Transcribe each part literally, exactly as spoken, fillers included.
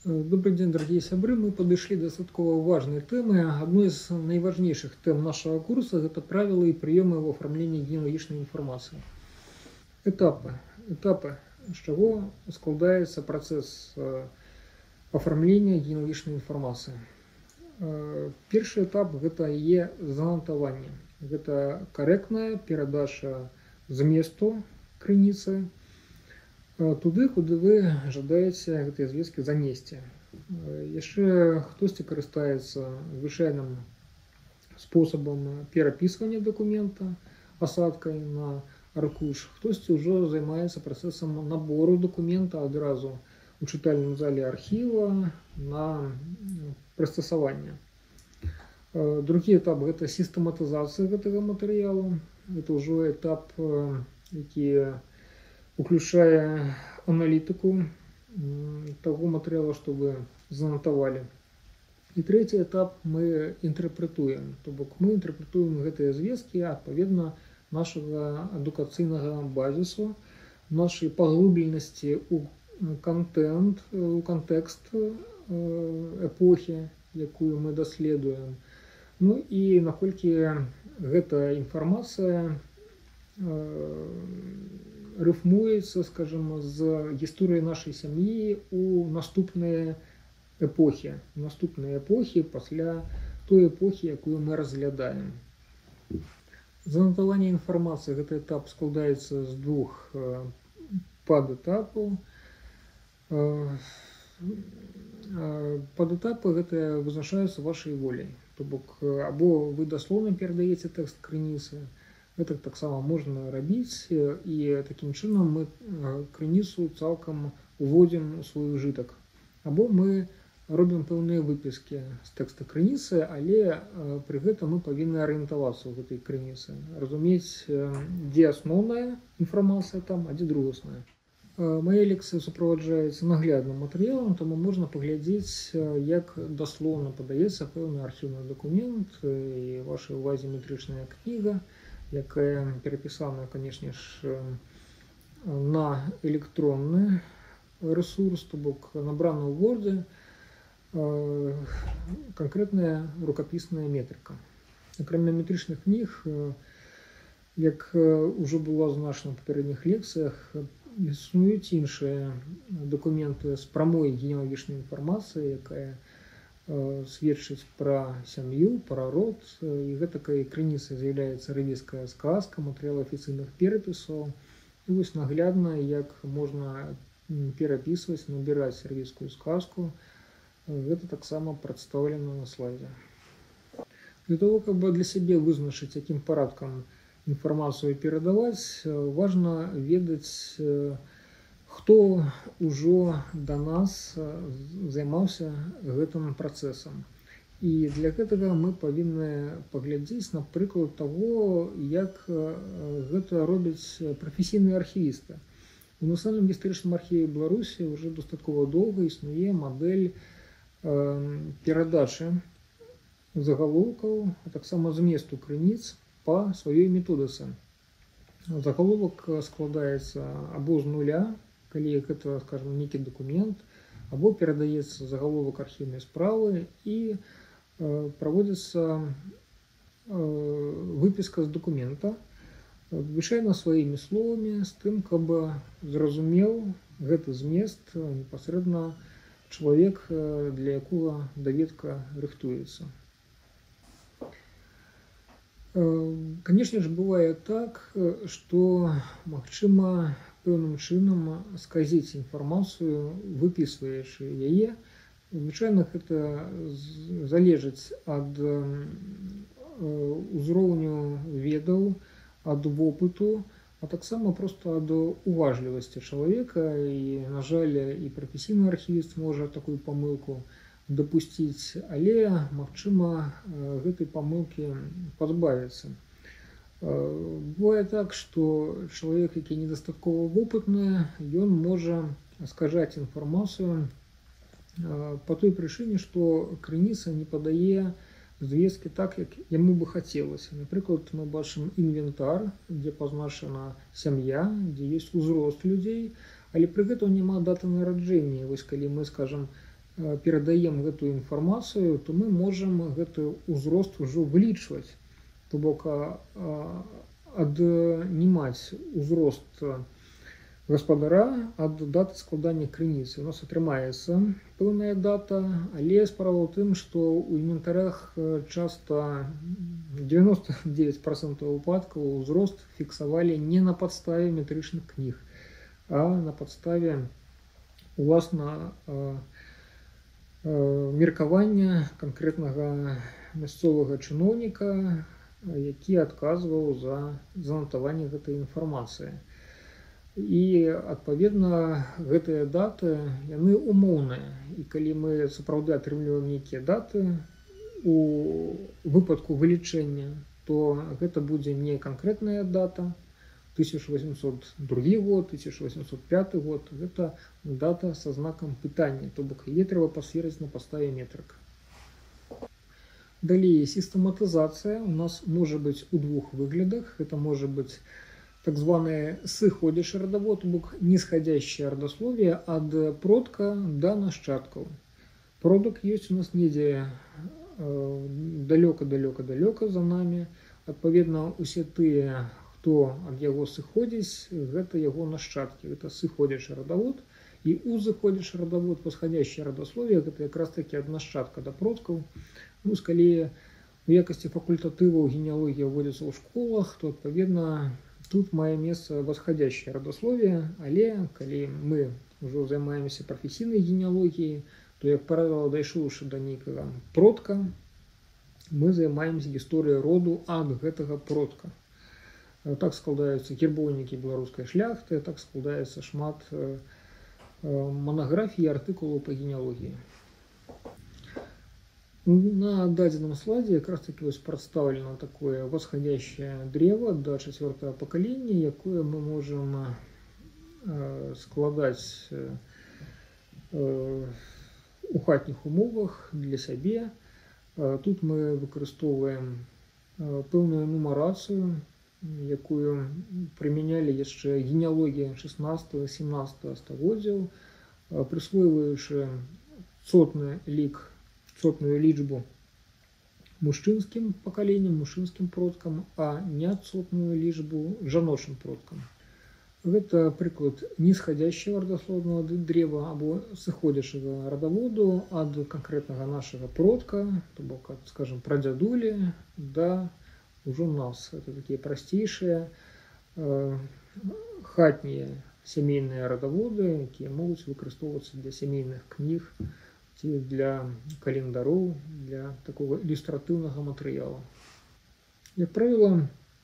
Добрый день, дорогие сябры. Мы подошли до дастаткова важной темы. Одной из наиважнейших тем нашего курса – это правила и приемы в оформлении генеалогічнай информации. Этапы. Этапы, з чего складаецца працэс оформления генеалогічнай информации. Першы этап – это яе занатаванне. Это корректная перадача зместу крыніцы туды, куды вы жадаеце гэтыя звесткі занесці. Яшчэ хтосьці карыстаецца звычайным спосабам перапісвання дакумента асадкай на аркуш, хтосьці ўжо займаецца працэсам набору дакумента адразу у чытальным зале архіва на прыстасаванне. Другі этап – гэта сістэматызацыя гэтага матэрыялу. Это ўжо этап, які уключае аналітыку того матэрыяла, што вы занатавалі. І трэці этап – мы інтэрпрэтуем. То бок мы інтэрпрэтуем гэтыя звесткі адпаведна нашага адукацыйнага базісу, нашай паглыбленасці ў контент, у кантэкст эпохі, якую мы даследуем. Ну і наколькі гэта інфармацыя рыфмуецца, скажем, з гісторыяй нашай сям'і у наступныя эпохі, наступныя эпохі пасля той эпохі, якую мы разглядаем. Занатаванне інфармацыі – гэты этап складаецца з двух падэтапаў. Падэтапы гэтыя вызначаюцца вашай воляй. То бок або вы даслоўна перадаеце тэкст крыніцы, гэта таксама можна рабіць, і такім чынам мы крыніцу цалкам уводзім у свой ужытак. Або мы робім пэўныя выпіскі з тэкста крыніцы, але пры гэтым мы павінны арыентавацца ў гэтай крыніцы, разумець, дзе асноўная інфармацыя там, а дзе другасная. Мая лекцыя суправаджаецца наглядным матэрыялам, таму можна паглядзець, як даслоўна падаецца пэўны архіўны дакумент і вашай увазе метрычная кніга, якая перапісана, канешне ж, на электронны ресурс, то бок набрана ў Word канкрэтная рукапісная метрыка. Акрамя метрычных кніг, як ужо было азначана ў папярэдніх лекцыях, існуюць іншыя дакументы з прамой генеалагічнай інфармацыяй, якая сведчыць пра сям'ю, пра род, і гэтакай крыніцай з'яўляецца рэвізская сказка, матэрыял афіцыйных перапісаў. І вось наглядна, як можна перапісваць, набіраць рэвізскую сказку, гэта таксама прадстаўлена на слайдзе. Для того, каб для сябе вызначыць, якім парадкам інфармацыю перадаваць, важна ведаць, хто ўжо да нас займаўся гэтым працэсам. І для гэтага мы павінны паглядзець на прыклад таго, як гэта робяць прафесійныя архівісты. У Нацыянальным гістарычным архіве Беларусі ўжо дастаткова доўга існуе мадэль перадачы загалоўкаў, а таксама зместу крыніц па сваёй методыцы. Загаловак складаецца або з нуля, калі гэта, скажем, нейкі дакумент, або перадаецца загаловак архіўнай справы і праводзіцца выпіска з дакумента, звычайна сваімі словамі, з тым, каб зразумеў гэты змест непасрэдна чалавек, для якога даведка рыхтуецца. Канешне ж, бывае так, што магчыма пэўным чынам сказіць інфармацыю, выпісваючы яе. Звычайна гэта залежыць ад узроўню ведаў, ад вопыту, а таксама проста ад уважлівасці чалавека. І, на жаль, і прафесійны архівіст можа такую памылку дапусціць, але, магчыма, гэтай памылкі пазбавіцца. Бывае так, што чалавек, які недастаткова вопытны, ён можа скажаць інфармацыю па той прычыне, што крыніца не падае звесткі так, як яму бы хацелася. Напрыклад, мы бачым інвентар, дзе пазначана сям'я, дзе ёсць узрост людзей, але пры гэтым няма даты нараджэння. Вось калі мы, скажем, перадаем гэтую інфармацыю, то мы можам гэты ўзрост ужо вылічваць, то бок аднімаць узрост гаспадара ад даты складання крыніцы. У нас атрымаецца пэўная дата, але справа ў тым, што ў інвентарах часта девяносто девять процентов выпадкаў узрост фіксавалі не на падставе метрычных кніг, а на падставе уласна меркавання канкрэтнага мясцовага чыноўніка, які адказваў за занатаванне гэтай інфармацыі. І адпаведна гэтыя даты яны умоўныя, і калі мы сапраўды атрымліваем нейкія даты у выпадку вылічэння, то гэта будзе не канкрэтная дата тысяча восемьсот другі год, тысяча восемьсот пяты год, гэта дата са знакам пытання, то бок яе трэба пасверыць на падставе метрык. Далей, сістэматызацыя у нас можа быць у двух выглядах. Это можа быць так званое сыходзячы радавод, бок нисходящее родословие ад продка да нашчадкаў. Продак ёсць у нас недзе далёка-далёка-далёка за нами. Адпаведна, усе тыя, хто ад яго сыходзіць, гэта яго нашчадкі. Гэта сыходзячы радавод. І узыходзячы радавод, восходящее родословие, гэта якраз таки ад нашчадка да продкаў. Ну, калі у якасці факультатываў генеалогія ўводзіцца ў школах, то адпаведна тут мае месца восходящее родословие, але калі мы ўжо займаемся прафесійнай генеалогіяй, то, як правіла, дайшоўшы да нейкага продка, мы займаемся гісторыяй роду ад гэтага продка. Так складаюцца гербоўнікі беларускай шляхты, так складаецца шмат монографій і артыкулаў па генеалогіі. На дадзеным слайдзе якраз таки вось прадстаўлена такое восходящее древо до чацвёртага пакалення, якое мы можам складаць у хатніх умовах для сябе. Тут мы выкарыстоўваем пэўную нумарацыю, якую прымянялі яшчэ генеалогія шестнадцатого-семнадцатого стагоддзяў, прысвойваючы цотны лік, цотную лічбу мужчынскім пакаленням, мужчынскім продкам, а не цотную лічбу жаночым продкам. Гэта прыклад нисходящего родословного древа або сыходзячага радаводу ад канкрэтнага нашага продка, то бок, скажем, прадзядулі да ўжо нас. Это такія прасцейшыя э, хатнія сямейныя радаводы, якія могуць выкарыстоўвацца для сямейных кніг ці для календароў, для такого ілюстратыўнага матэрыялу. Як правіла,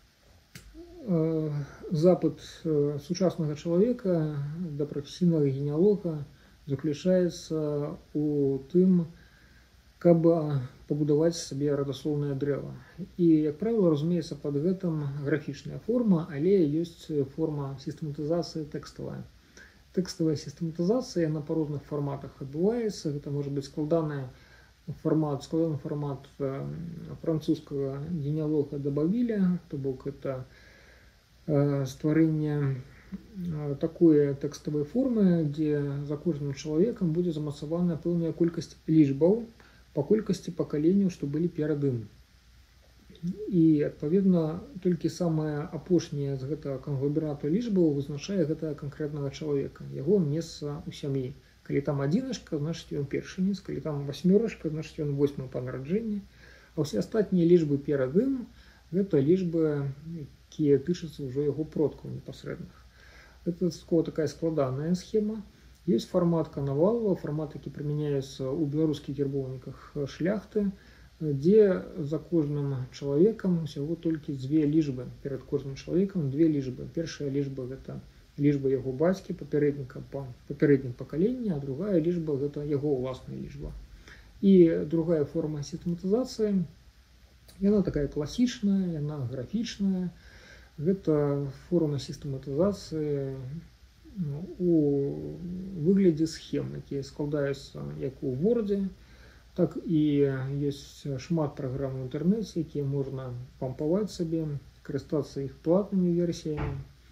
запыт сучаснага чалавека да прафесійнага генеалога заключаецца у тым, каб пабудаваць сабе радаслоўнае дрэва. І, як правіла, разумеецца, пад гэтым графічная форма, але ёсць форма сістэматызацыі тэкставая. Тэкставая сістэматызацыя на па розных фарматах адбываецца. Гэта можа быць складаны фармат, складаны фармат французскага генеалога Д'Абавіля, то бок это стварэнне такой тэкставай формы, дзе за кожным чалавекам будзе замацавана пэўная колькасць лічбаў па колькасці пакаленняў, што былі перад ім. І, адпаведна, толькі самае апошняе з гэтага кангломерату лічбаў вызначае гэтага канкрэтнага чалавека, яго месца ў сям'і. Калі там адзіначка, значыць ён першынец, калі там васьмёрачка, значыць ён восьмы па нараджэнні, а ўсе астатнія лічбы перад ім гэта лічбы, якія тычацца ўжо яго продкаў непасрэдных. Гэта такая складаная схема. Ёсць фармат канавалова, фармат, які прымяняецца ў беларускіх гербоўніках шляхты, дзе за кожным чалавекам усяго толькі дзве лічбы, перад кожным чалавекам две лічбы. Першая лічба гэта лічба яго бацькі, папярэдніка па папярэднім пакаленні, а другая лічба гэта яго ўласная лічба. І другая форма сістэматызацыі, яна такая класічная, яна графічная. Гэта форма сістэматызацыі у выглядзе схем, якія складаюцца як у Word, так і ёсць шмат праграм у інтэрнэце, якія можна пампаваць сабе, карыстацца іх платнымі версіямі.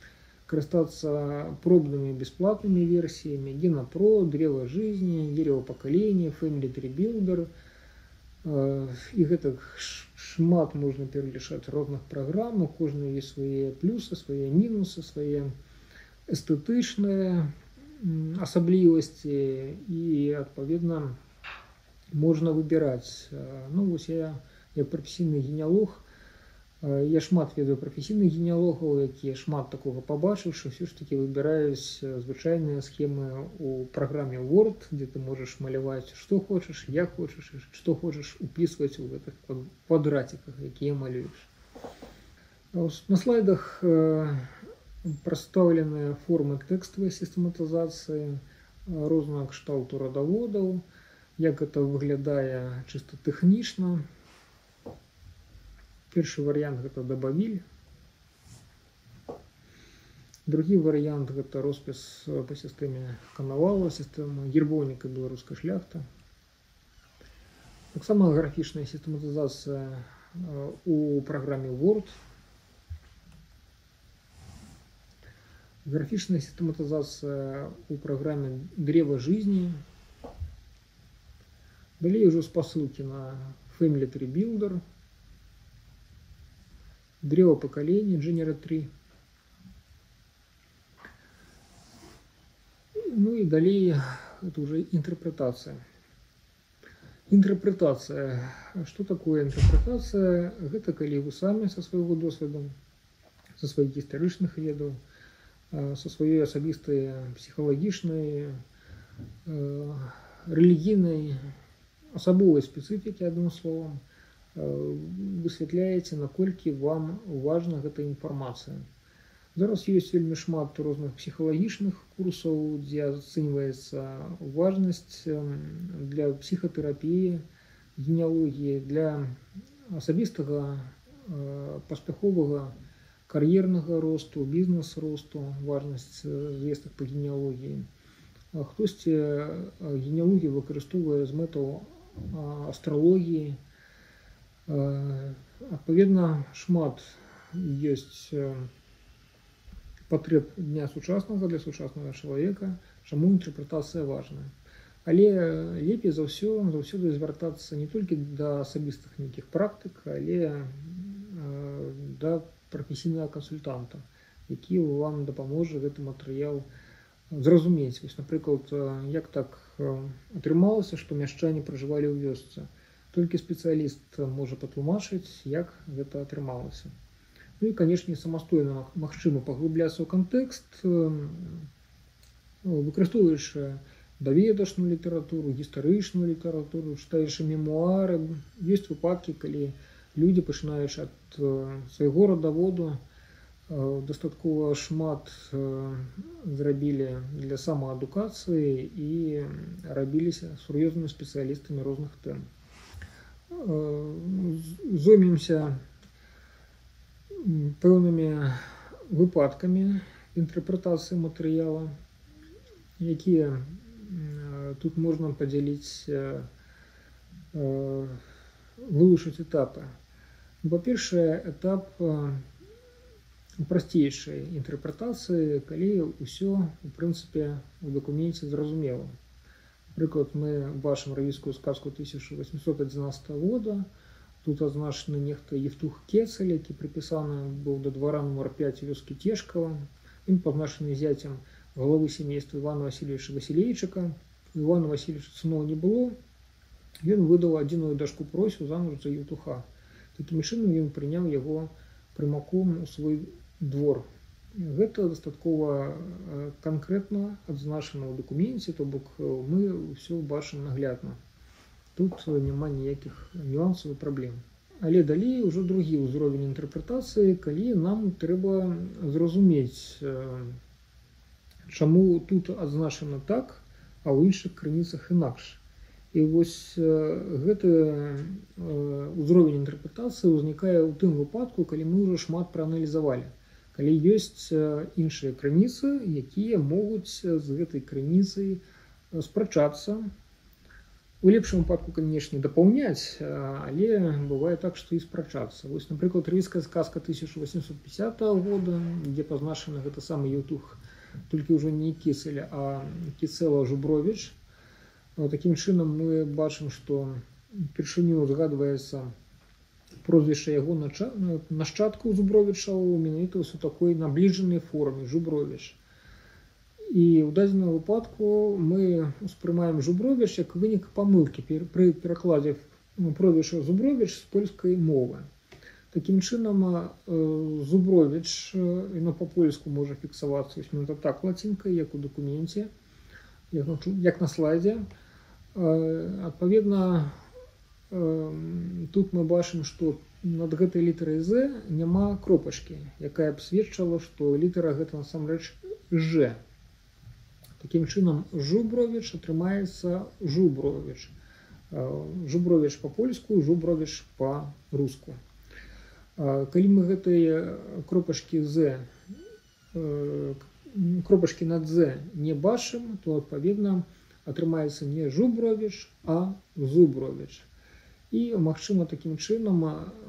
скористаться пробными бесплатными версиями GenoPro, Древо жизни, Дерево поколения, Family Tree Builder. І гэтых шмат можна пералічаць розных праграм, у кожнай ёсць свае плюсы, свае мінусы, свае эстэтычныя асаблівасці, і адпаведна можна выбіраць. Ну вось я як прафесійны генеалог, я шмат ведаю прафесійных генеалогаў, якія шмат такога пабачыўшы, ўсё ж такі выбіраюць звычайныя схемы ў праграме Word, дзе ты можаш маляваць што хочаш, як хочаш, што хочаш упісваць у гэтых квадратиках, якія малюеш. На слайдах прадстаўленыя формы тэкставай сістэматызацыі рознага кшталту радаводаў, як гэта выглядае чыста тэхнічна. Першы варыянт гэта дабавіль. Другі варыянт гэта роспіс па сістэме Канавала, сістэма гербоўніка беларускай шляхты. Таксама графічная сістэматызацыя у праграме Word. Графічная сістэматызацыя у праграме Древо жизни. Далей ўжо спасылкі на Family Tree Builder. Древо поколения, Genera три. Ну и далее это уже интерпретация. Интерпретация. Что такое интерпретация? Это когда вы сами со своего досведа, со своих гістарычных ведаў, со своей асабістай психологічнай, рэлігійнай, асабовай спецыфікі, адным словом, высвятляеце, наколькі вам важна гэта інфармацыя. Зараз ёсць вельмі шмат розных псіхалагічных курсаў, дзе ацэньваецца важнасць для псіхатэрапіі, генеалогіі, для асабістага паспяховага кар'ернага росту, бізнес-росту, важнасць звестак па генеалогіі. Хтосьці генеалогію выкарыстоўвае з мэтаў астралогіі. Адпаведна, шмат ёсць патрэб дня сучаснага для сучаснага чалавека, чаму інтэрпрэтацыя важная. Але лепей за ўсё заўсёды звяртацца не толькі да асабістых нейкіх практык, але да прафесійнага кансультанта, які вам дапаможа гэты матэрыял зразумець. Вось, напрыклад, як так атрымалася, што мяшчане пражывалі ў вёсцы. Толькі спецыяліст можа патлумачыць, як гэта атрымалася. Ну і, канешне, самастойна магчыма паглыбляцца ў кантэкст, выкарыстоўваючы даведачную літаратуру, гістарычную літаратуру, чытаючы мемуары. Ёсць выпадкі, калі людзі, пачынаючы ад свайго радаводу, дастаткова шмат зрабілі для самаадукацыі і рабіліся сур'ёзнымі спецыялістамі розных тэм. Зоймемся пэўнымі выпадкамі інтэрпрэтацыі матэрыяла, якія тут можна падзяліць, вылучыць этапы. Па-першае, этап прасцейшай інтэрпрэтацыі, калі ўсё, у прынцыпе, у дакуменце зразумела. Напрыклад, мы бачым равійскую сказку тысяча восемьсот одиннадцатого года. Тут азначаны нехта Евтух Кецель, які прыпісаны быў да двара нумар пяць вёскі Цешкава. Ён пазначаны зяцем главы сямейства Івана Васильевича Васілейчыка. У Івана Васильевича сыноў не было. Ён выдаў адзіную дачку Просю замуж за Евтуха. Такім чынам ён прыняў яго прымаком у свой двор. Гэта дастаткова канкрэтна адзначана ў дакуменце, то бок мы ўсё бачым наглядна. Тут няма ніякіх нюансаў і праблем. Але далей ужо другі ўзровень інтэрпрэтацыі, калі нам трэба зразумець, чаму тут адзначана так, а ў іншых крыніцах інакш. І вось гэты ўзровень інтэрпрэтацыі ўзнікае ў тым выпадку, калі мы ўжо шмат прааналізавалі. Калі ёсць іншыя крыніцы, якія могуць з гэтай крыніцай спрачацца, У лепшым выпадку, канешне, дапаўняць, але бывае так, што і спрачацца. Вось, напрыклад, рыйская сказка тысяча восемьсот пятидесятого года, дзе пазначаны гэта самы Еўтух, толькі ўжо не Кісель, а Кіцела Жубровіч. Такім чынам мы бачым, што упершыню згадваецца прозвішча яго нашчадкаў Зубровічаў менавіта ў такой набліжанай форме Жубровіч. І ў дадзеным выпадку мы успрымаем Жубровіч як вынік памылкі пры перакладзе прозвішча Зубровіч з польскай мовы. Такім чынам Зубровіч, яно па-польску можа фіксавацца менавіта так лацінкай, як у дакуменце, як на слайдзе. Адпаведна, тут мы бачым, што над гэтай літарай З няма кропачкі, якая б сведчыла, што літара гэта насамрэч Ж. Такім чынам Жубровіч атрымаецца Жубровіч. Жубровіч па-польску, Жубровіч па-руску. Калі мы гэтыя кропачкі З, кропачкі над З не бачым, то адпаведна атрымаецца не Жубровіч, а Зубровіч. І, магчыма, такім чынам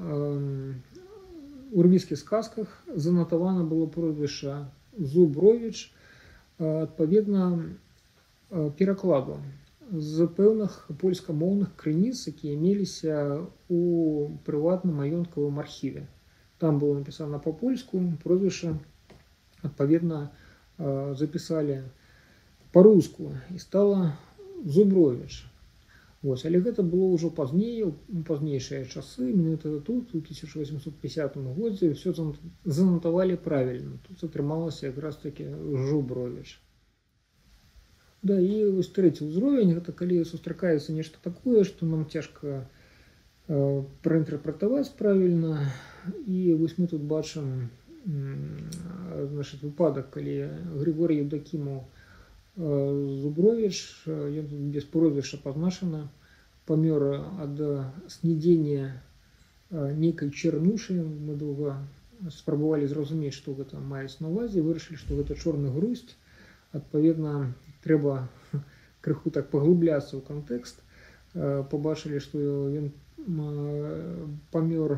у рымійскіх сказках занатавана было прозвішча Зубровіч адпаведна перакладу з пэўных польскамоўных крыніц, якія меліся у прыватным маёнткавым архіве. Там было напісана па-польску, прозвішча адпаведна запісалі па-руску і стала Зубровіч. Вось, але гэта было ўжо пазней, у пазнейшыя часы, менавіта тут, у тысяча восемьсот пятидесятом годзе, ўсё занатавалі правільна. Тут атрымалася якраз такі Жубровіч. Да, і вось трэці ўзровень, гэта калі сустракаецца нешта такое, што нам цяжка э, праінтэрпрэтаваць правільна. І вось мы тут бачым значит, выпадак, калі Григорий Евдокимов Зубровіч, ён тут без прозвішча пазначана, памёр ад снедзення нейкай чарнушы. Мы доўга спрабавалі зразумець, што гэта маюць на ўвазе, вырашылі, што гэта чорны грусць. Адпаведна, трэба крыху так паглыбляцца ў кантэкст. Пабачылі, што ён памёр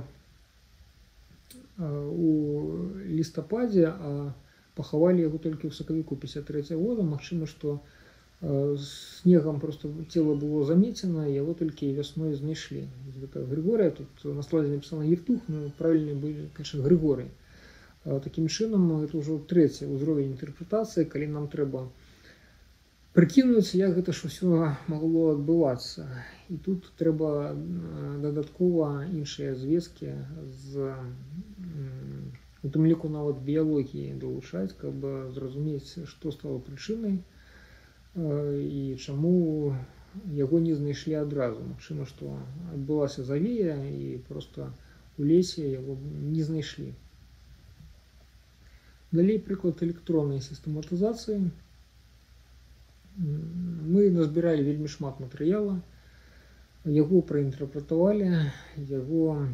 у лістападзе, а пахавалі яго толькі ў сакавіку пятьдесят третьего года. Магчыма, што снегам просто цела было замецена, яго толькі вясной знайшлі. Гэта Григорія, тут на слайдзе напісана Евтух, но правільна былі, конечно, Григорий. Такім чынам, это ўжо трэці ўзровень інтэрпрэтацыі, калі нам трэба прыкінуць, як гэта ж усё магло адбывацца. І тут трэба дадаткова іншыя звесткі з у тым ліку нават біялогіі далучаць, каб зразумець, што стала прычынай і чаму яго не знайшлі адразу. Магчыма, што адбылася завея і проста у лесе яго не знайшлі. Далей прыклад электроннай сістэматызацыі. Мы назбіралі вельмі шмат матэрыяла, яго праінтэрпрэтавалі, яго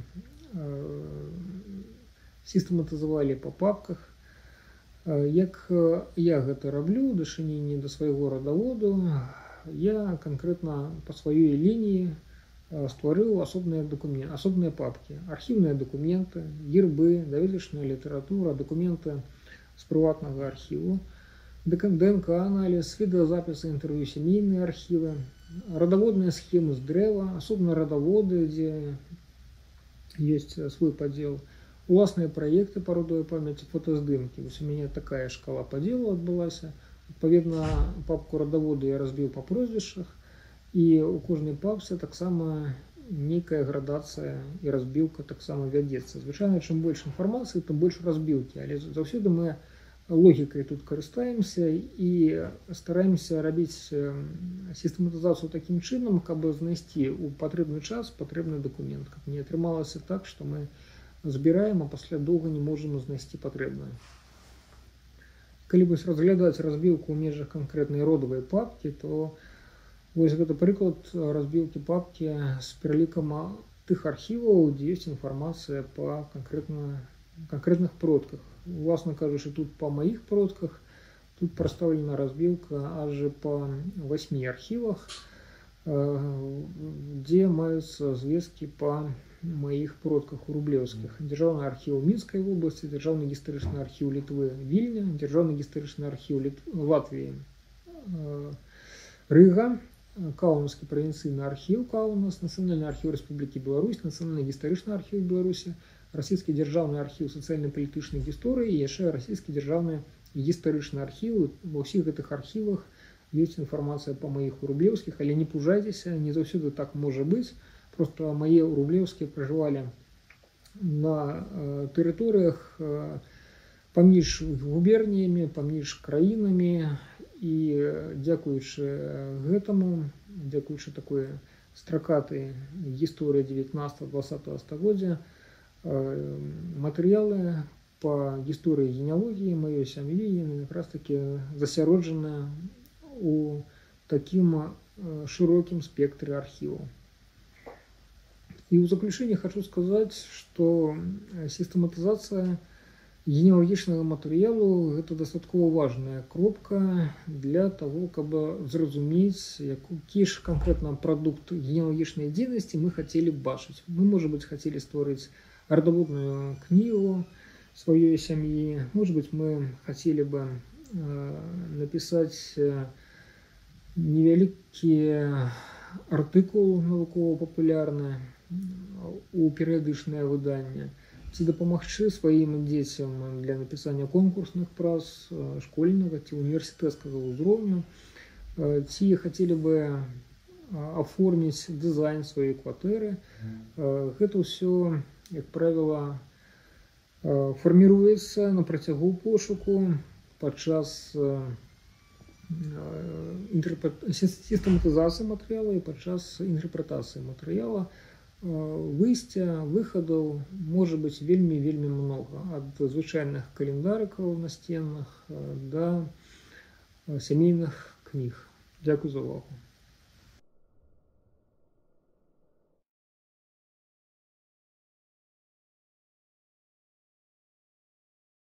сістэматызавалі па папках. Як я гэта раблю, у дачыненні да свайго радаводу, я канкрэтна па сваёй лініі стварыў асобныя дакументы, асобныя папкі, архіўныя дакументы, гербы, даведачная літаратура, дакументы з прыватнага архіву, ДНК-аналіз, відэазапісы інтэрв'ю, сямейныя архівы, радаводныя схемы з дрэва, асобна радаводы, дзе ёсць свой падзел, уласныя праекты па родовай памяці, фотаздымкі. Вось у мяне такая шкала падзелу адбылася. Адпаведна, папку радаводу я разбіў па прозвішчах, і ў кожнай папцы таксама нейкая градацыя і разбіўка таксама вядзецца. Звычайна, чым больш інфармацыі, тым больш разбіўкі, але заўсёды мы логікай тут карыстаемся і стараемся рабіць сістэматызацыю такім чынам, каб знайсці ў патрэбны час патрэбны дакумент, каб не атрымалася так, што мы збіраем, а пасля доўга не можам знайсці патрэбнае. Калі вось разглядаць разбіўку ў межах канкрэтнай родавай папкі, то вось гэта прыклад разбіўкі папкі з пералікам тых архіваў, дзе ёсць інфармацыя па канкрэтных продках. Уласна кажучы, тут па маіх продках, тут прадстаўлена разбіўка аж па восьмі архівах. дзе маюцца звесткі па маіх продках у рублеўскіх. Дзяржаўны архіў Мінскай вобласці, дзяржаўны гістарычны архіў Літвы Вільня, дзяржаўны гістарычны архіў Літ... Латвіі Рыга, Каунаскі правінцыйны архіў Каунас, Нацыянальны архіў Рэспублікі Беларусь, Нацыянальны гістарычны архіў Беларусі, расійскі дзяржаўны архіў сацыяльна-палітычнай гісторыі і яшчэ расійскі дзяржаўны гістарычны архіў. Ва ўсіх гэтых архівах ёсць інфармацыя па маіх рублеўскіх, але не пужайцеся, не заўсёды так можа быць. Просто мае рублеўскія пражывалі на тэрыторыях паміж губерніямі, паміж краінамі, і дзякуючы гэтаму, дзякуючы такой стракатай гісторыі дзевятнаццатага-дваццатага стагоддзя, матэрыялы па гісторыі генеалогіі маёй сям'і яны якраз такі засяроджаны у такім шырокім спектры архіваў. І ў заключэнне хочу сказаць, што сістэматызацыя генеалагічнага матэрыялу – гэта дастаткова важная кропка для таго, каб зразумець, які ж канкрэтна прадукт генеалагічнай дзейнасці мы хацелі б бачыць. Мы, можа быць, хацелі стварыць родаводную кнігу сваёй сям'і, можа быць, мы хацелі бы напісаць невялікі артыкул навукова-папулярны у перыядычнае выданне, ці дапамагчы сваім дзецям для напісання конкурсных прац школьнага ці універсітэцкага ўзроўню, ці хацелі бы аформіць дызайн сваёй кватэры. Гэта ўсё, як правіла, фарміруецца на працягу пошуку падчас сістэматызацыі матэрыяла і падчас інтэрпрэтацыі матэрыяла. Выйсця, выхадаў можа быць вельмі-вельмі многа, ад звычайных календарыкаў на сценах да сямейных кніг. Дзякуй за увагу.